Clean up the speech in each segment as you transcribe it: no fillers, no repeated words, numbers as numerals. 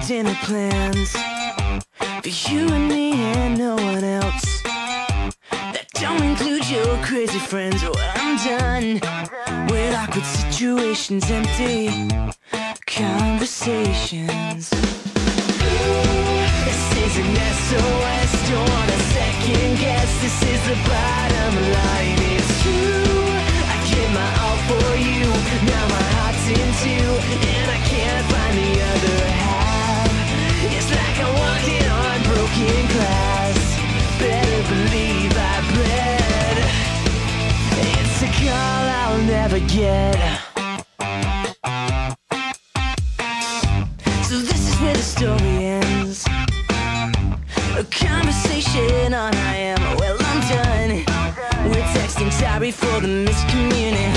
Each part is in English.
dinner plans for you and me and no one else. That don't include your crazy friends. Well, I'm done with awkward situations, empty conversations. This is an SOS, don't wanna second guess. This is the bottom line, it's true. I give my all for you, now my heart's in two, and I can't find the other half. It's like I'm walking on broken glass. Better believe I bled. It's a call I'll never get. So this is where the story ends. A conversation on I am. Well, I'm done. We're texting, sorry for the miscommunication.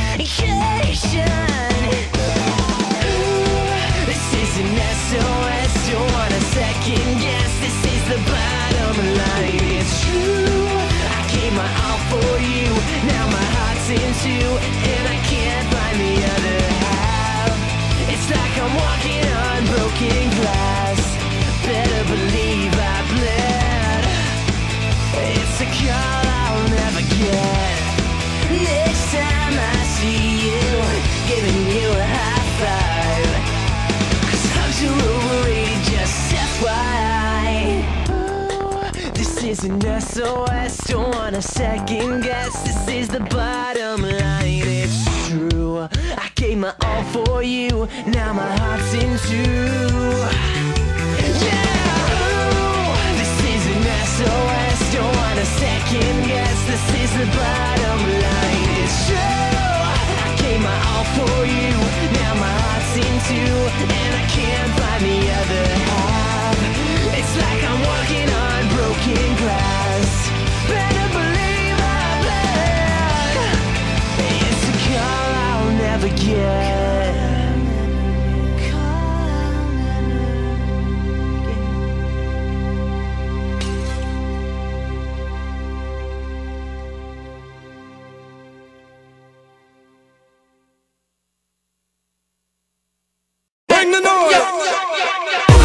This is an SOS, don't want a second guess. This is the bottom line, it's true. I gave my all for you, now my heart's in two, and I can't find the other half. It's like I'm walking on broken glass. Better believe I bled. It's a call I'll never get. Next time I see you, giving you a high five, 'cause hugs are overrated, just FYI. Ooh, this is an SOS, don't want a second guess. This is the bottom line, it's true. I gave my all for you, now my heart's in two. SOS, don't want a second guess. This is the bottom line, it's true. I gave my all for you, now my heart's in two, and I can't find the other half. It's like I'm walking on broken glass. Better believe I bled. It's a call I'll never get. Bring the noise!